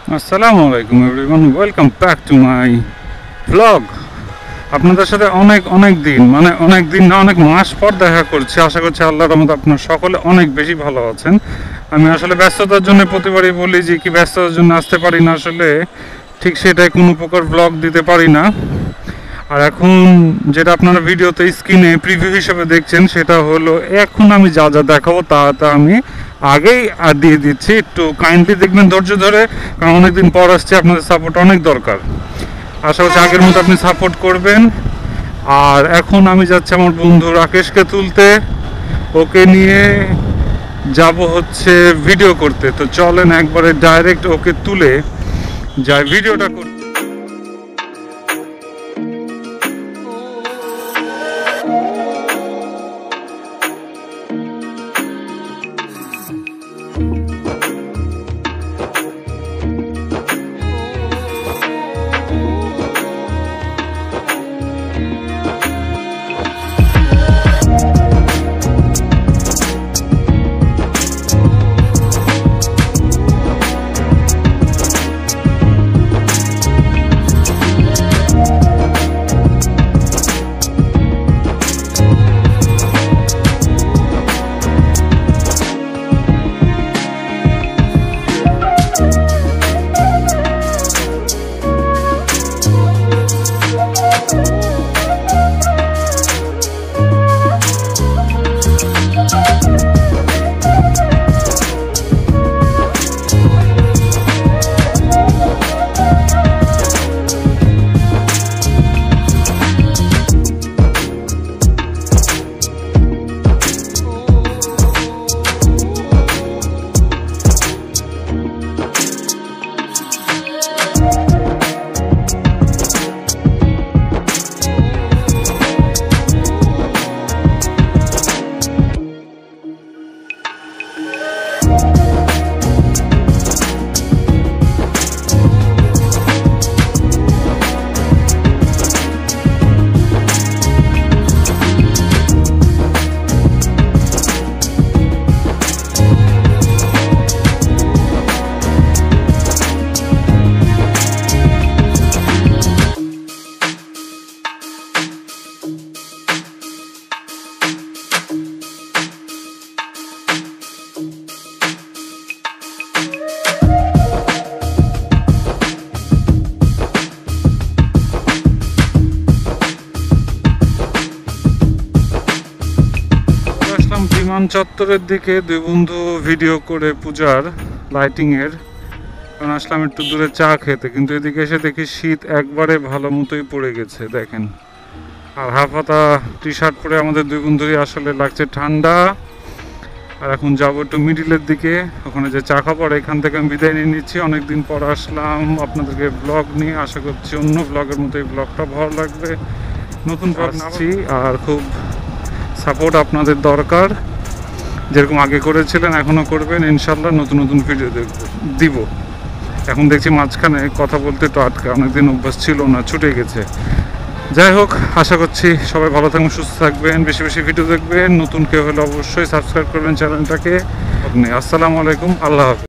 আসসালামু আলাইকুম everyone, welcome back to my blog. আপনাদের সাথে অনেক দিন না, অনেক মাস পর দেখা করছি। আশা করছি আল্লাহর রহমতে আপনারা সকলে অনেক বেশি ভালো আছেন। আমি আসলে ব্যস্ততার জন্য প্রতিবারই বলি যে কি ব্যস্ততার জন্য আসতে পারি না, আসলে ঠিক সেটাই কোনো প্রকার ব্লগ দিতে পারি না। আর এখন যেটা আপনারা ভিডিওতে স্ক্রিনে প্রিভিউ হিসেবে দেখছেন সেটা হলো এখন আমি যা যা দেখাবো তা আমি আগেই দিয়ে দিচ্ছি। একটু কাইন্ডলি দেখবেন ধৈর্য ধরে, কারণ অনেকদিন পর আসছে, আপনাদের সাপোর্ট অনেক দরকার। আশা করছি আগের মতো আপনি সাপোর্ট করবেন। আর এখন আমি যাচ্ছি আমার বন্ধু রাকেশকে তুলতে, ওকে নিয়ে যাব হচ্ছে ভিডিও করতে। তো চলেন একবারে ডাইরেক্ট ওকে তুলে যাই ভিডিওটা করতে। বিমান চত্বরের দিকে দুই বন্ধু ভিডিও করে পূজার লাইটিং এর, কারণ আসলাম একটু দূরে চা খেতে, কিন্তু এদিকে এসে দেখি শীত একবারে ভালো মতোই পড়ে গেছে দেখেন। আর হাফ হাতা টি শার্ট পরে আমাদের দুই বন্ধুরই আসলে লাগছে ঠান্ডা। আর এখন যাবো একটু মিডিলের দিকে, ওখানে যে চা খাবার, এখান থেকে আমি বিদায় নিয়ে নিচ্ছি। অনেকদিন পর আসলাম আপনাদেরকে ব্লগ নিয়ে, আশা করছি অন্য ব্লগের মতো এই ব্লগটা ভালো লাগবে। নতুন ব্লগ আসছি, আর খুব সাপোর্ট আপনাদের দরকার, যেরকম আগে করেছিলেন এখনও করবেন ইনশাল্লাহ। নতুন নতুন ভিডিও দিব। এখন দেখছি মাঝখানে কথা বলতে একটু আটকা, অনেকদিন অভ্যাস ছিল না, ছুটে গেছে। যাই হোক, আশা করছি সবাই ভালো থাকবেন, সুস্থ থাকবেন, বেশি বেশি ভিডিও দেখবেন। নতুন কেউ হলে অবশ্যই সাবস্ক্রাইব করবেন চ্যানেলটাকে। আসসালামু আলাইকুম, আল্লাহ হাফেজ।